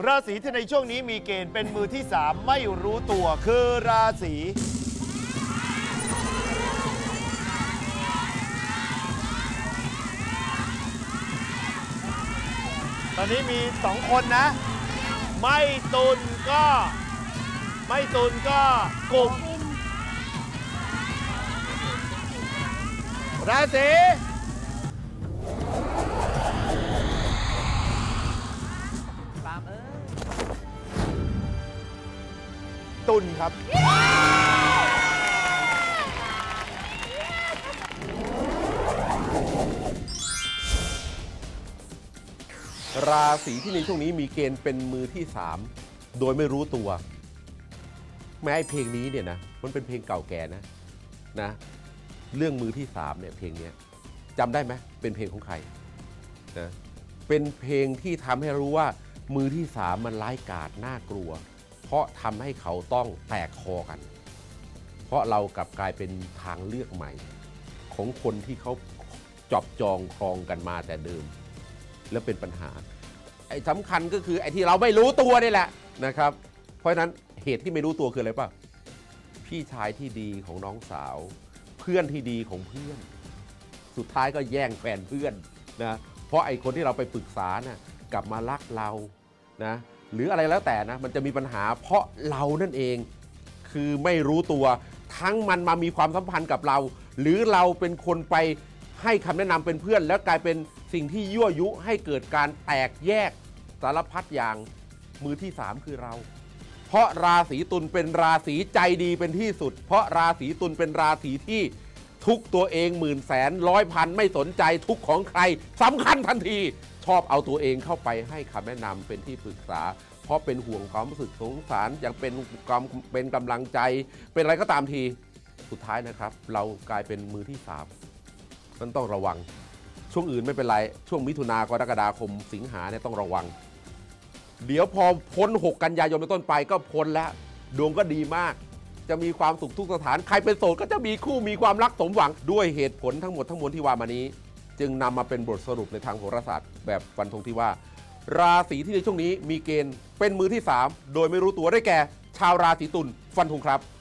ราศีที่ในช่วงนี้มีเกณฑ์เป็นมือที่3ไม่รู้ตัวคือราศีตอนนี้มี2คนนะไม่ตุลก็กลุ่มราศีตุลครับราศีที่ในช่วงนี้มีเกณฑ์เป็นมือที่3โดยไม่รู้ตัวแม้เพลงนี้เนี่ยนะมันเป็นเพลงเก่าแก่นะเรื่องมือที่3เนี่ยเพลงนี้จำได้ไหมเป็นเพลงของใครนะเป็นเพลงที่ทำให้รู้ว่ามือที่3มันร้ายกาจน่ากลัวเพราะทำให้เขาต้องแตกคอกันเพราะเรากลับกลายเป็นทางเลือกใหม่ของคนที่เขาจับจองครองกันมาแต่เดิมแล้วเป็นปัญหาไอ้สำคัญก็คือไอ้ที่เราไม่รู้ตัวนี่แหละนะครับเพราะฉะนั้นเหตุที่ไม่รู้ตัวคืออะไรป่ะพี่ชายที่ดีของน้องสาวเพื่อนที่ดีของเพื่อนสุดท้ายก็แย่งแฟนเพื่อนนะเพราะไอ้คนที่เราไปปรึกษานะกลับมารักเรานะหรืออะไรแล้วแต่นะมันจะมีปัญหาเพราะเรานั่นเองคือไม่รู้ตัวทั้งมันมามีความสัมพันธ์กับเราหรือเราเป็นคนไปให้คำแนะนำเป็นเพื่อนแล้วกลายเป็นสิ่งที่ยั่วยุให้เกิดการแตกแยกสารพัดอย่างมือที่3คือเราเพราะราศีตุลเป็นราศีใจดีเป็นที่สุดเพราะราศีตุลเป็นราศีที่ทุกตัวเองหมื่นแสนร้อยพันไม่สนใจทุกของใครสำคัญทันทีชอบเอาตัวเองเข้าไปให้คำแนะนำเป็นที่ปรึกษาเพราะเป็นห่วงความรู้สึกสงสารอย่างเป็นกำลังใจเป็นอะไรก็ตามทีสุดท้ายนะครับเรากลายเป็นมือที่3มันต้องระวังช่วงอื่นไม่เป็นไรช่วงมิถุนากรกฎาคมสิงหาเนี่ยต้องระวังเดี๋ยวพอพ้น6 กันยายนเป็นต้นไปก็พ้นแล้วดวงก็ดีมากจะมีความสุขทุกสถานใครเป็นโสดก็จะมีคู่มีความรักสมหวังด้วยเหตุผลทั้งหมดทั้งมวลที่ว่ามานี้จึงนำมาเป็นบทสรุปในทางโหราศาสตร์แบบฟันธงที่ว่าราศีที่ในช่วงนี้มีเกณฑ์เป็นมือที่3โดยไม่รู้ตัวได้แก่ชาวราศีตุลฟันธงครับ